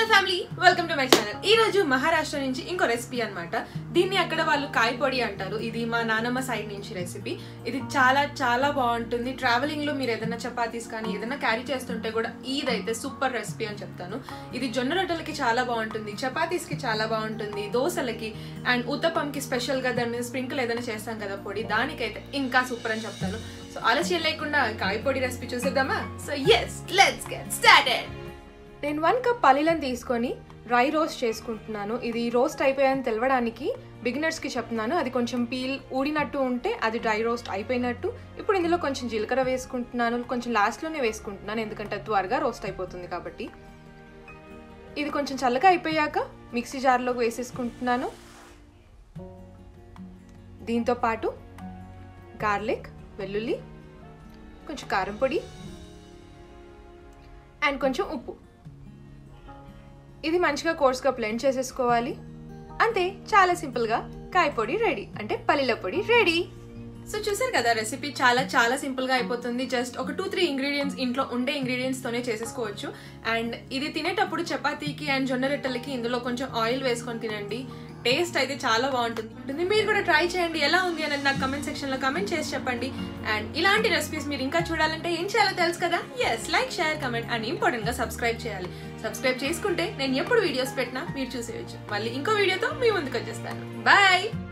Hello family, welcome to my channel. ఈ రోజు మహారాష్ట్ర నుంచి ఇంకో రెసిపీ అన్నమాట. దీన్ని అక్కడ వాళ్ళు కాయ పొడి అంటారు. ఇది మా నానమ్మ సైడ్ నుంచి రెసిపీ. ఇది చాలా చాలా బాగుంటుంది. ట్రావెలింగ్ లో మీరు ఏదైనా చపాతీస్ కానీ ఏదైనా క్యారీ చేస్తుంటే కూడా ఇదైతే సూపర్ రెసిపీ అని చెప్తాను. ఇది జొన్న రొట్టెలకి చాలా బాగుంటుంది, చపాతీస్ కి చాలా బాగుంటుంది, దోశలకి అండ్ ఉత్తపంకి స్పెషల్ గా దాని మీద స్ప్రింకిల్ ఏదైనా చేస్తాం కదా పొడి, దానికైతే ఇంకా సూపర్ అని చెప్తాను. సో ఆలస్యం లేకుండా కాయ పొడి రెసిపీ చూసేద్దామా? So yes, let's get started. నేను 1 కప్ పల్లీలను తీసుకొని డ్రై రోస్ట్ చేసుకుంటున్నాను. ఇది రోస్ట్ అయిపోయాయని తెలవడానికి బిగినర్స్కి చెప్తున్నాను. అది కొంచెం పీల్ ఊడినట్టు ఉంటే అది డ్రై రోస్ట్ అయిపోయినట్టు. ఇప్పుడు ఇందులో కొంచెం జీలకర్ర వేసుకుంటున్నాను, కొంచెం లాస్ట్లోనే వేసుకుంటున్నాను ఎందుకంటే త్వరగా రోస్ట్ అయిపోతుంది కాబట్టి. ఇది కొంచెం చల్లగా అయిపోయాక మిక్సీ జార్లోకి వేసేసుకుంటున్నాను. దీంతో పాటు గార్లిక్, వెల్లుల్లి, కొంచెం కారం పొడి అండ్ కొంచెం ఉప్పు. ఇది మంచిగా కోర్స్గా బ్లెండ్ చేసేసుకోవాలి. అంతే, చాలా సింపుల్గా కాయ పొడి రెడీ, అంటే పల్లీల పొడి రెడీ. సో చూసారు కదా, రెసిపీ చాలా చాలా సింపుల్గా అయిపోతుంది. జస్ట్ ఒక 2-3 ఇంగ్రీడియంట్స్, ఇంట్లో ఉండే ఇంగ్రీడియంట్స్తోనే చేసేసుకోవచ్చు. అండ్ ఇది తినేటప్పుడు చపాతీకి అండ్ జొన్న రొట్టెలకి ఇందులో కొంచెం ఆయిల్ వేసుకొని తినండి. టేస్ట్ అయితే చాలా బాగుంటుంది. మీరు కూడా ట్రై చేయండి. ఎలా ఉంది అనేది నాకు కమెంట్ సెక్షన్లో కమెంట్ చేసి చెప్పండి. అండ్ ఇలాంటి రెసిపీస్ మీరు ఇంకా చూడాలంటే ఏం చేయాలో తెలుసు కదా. Yes, like, share, comment and ఇంపార్టెంట్గా సబ్స్క్రైబ్ చేయాలి. సబ్స్క్రైబ్ చేసుకుంటే నేను ఎప్పుడు వీడియోస్ పెట్టినా మీరు చూసేయచ్చు. మళ్ళీ ఇంకో వీడియోతో మీ ముందుకు వచ్చేస్తాను. బాయ్.